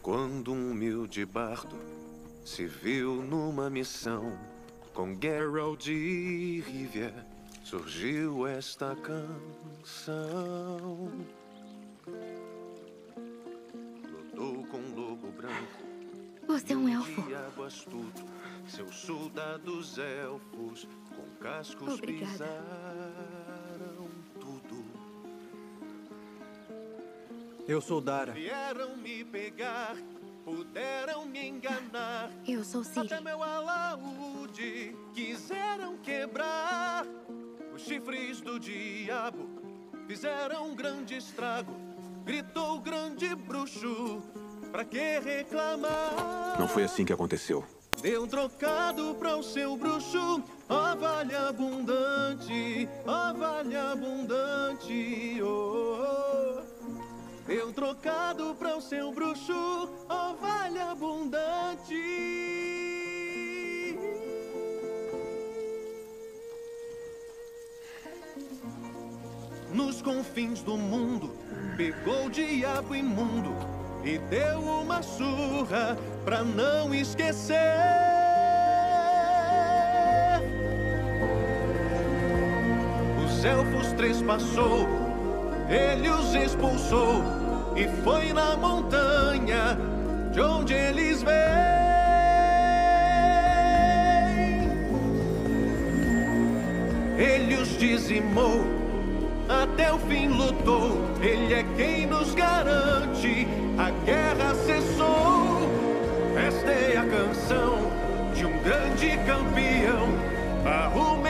Quando um humilde bardo se viu numa missão com Geralt de Rivia, surgiu esta canção. Lutou com um lobo branco. Você é um elfo. Diabo astuto, seus soldados elfos com cascos Obrigada. pisaram tudo. Eu sou Dara. Vieram me pegar, puderam me enganar. Eu sou Ciri. Até meu alaúde quiseram quebrar. Os chifres do diabo fizeram um grande estrago. Gritou o grande bruxo, pra que reclamar? Não foi assim que aconteceu. Deu um trocado para o seu bruxo, ó vale abundante, ó vale abundante, oh, oh. Deu um trocado para o seu bruxo, ó vale abundante. Nos confins do mundo, pegou o diabo imundo e deu uma surra pra não esquecer. Os elfos trespassou, ele os expulsou e foi na montanha de onde eles vêm. Ele os dizimou, até o fim lutou. Ele é quem nos garante, a guerra cessou. Esta é a canção de um grande campeão. Arruma